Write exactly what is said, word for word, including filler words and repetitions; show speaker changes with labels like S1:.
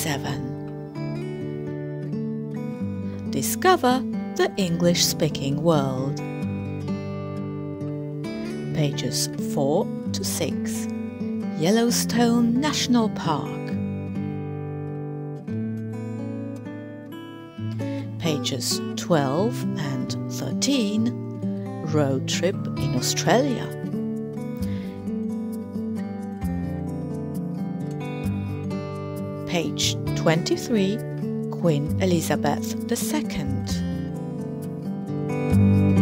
S1: twenty-seven. Discover the English-speaking world. Pages four to six. Yellowstone National Park. Pages twelve and thirteen. Road trip in Australia. Page twenty-three. Queen Elizabeth the Second.